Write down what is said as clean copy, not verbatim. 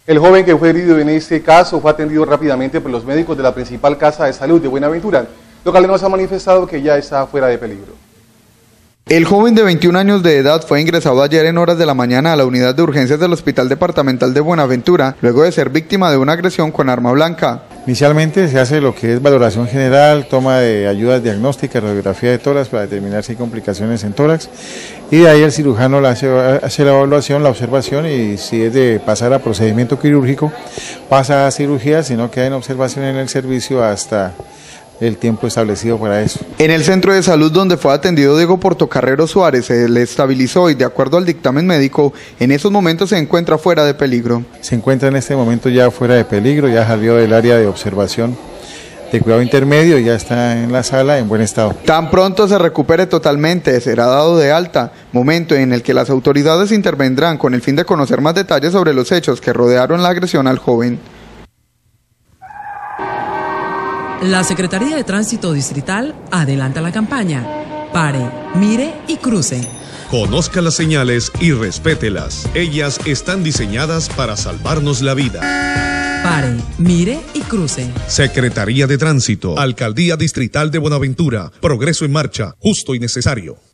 El joven que fue herido en este caso fue atendido rápidamente por los médicos de la principal casa de salud de Buenaventura, lo cual nos ha manifestado que ya está fuera de peligro. El joven de 21 años de edad fue ingresado ayer en horas de la mañana a la unidad de urgencias del Hospital Departamental de Buenaventura, luego de ser víctima de una agresión con arma blanca. Inicialmente se hace lo que es valoración general, toma de ayudas diagnósticas, radiografía de tórax para determinar si hay complicaciones en tórax, y de ahí el cirujano hace la evaluación, la observación, y si es de pasar a procedimiento quirúrgico, pasa a cirugía, si no queda en observación en el servicio hasta el tiempo establecido para eso. En el centro de salud donde fue atendido Diego Portocarrero Suárez se le estabilizó y de acuerdo al dictamen médico, en esos momentos se encuentra fuera de peligro. Se encuentra en este momento ya fuera de peligro, ya salió del área de observación de cuidado intermedio y ya está en la sala en buen estado. Tan pronto se recupere totalmente, será dado de alta, momento en el que las autoridades intervendrán con el fin de conocer más detalles sobre los hechos que rodearon la agresión al joven. La Secretaría de Tránsito Distrital adelanta la campaña. Pare, mire y cruce. Conozca las señales y respételas. Ellas están diseñadas para salvarnos la vida. Pare, mire y cruce. Secretaría de Tránsito, Alcaldía Distrital de Buenaventura. Progreso en marcha, justo y necesario.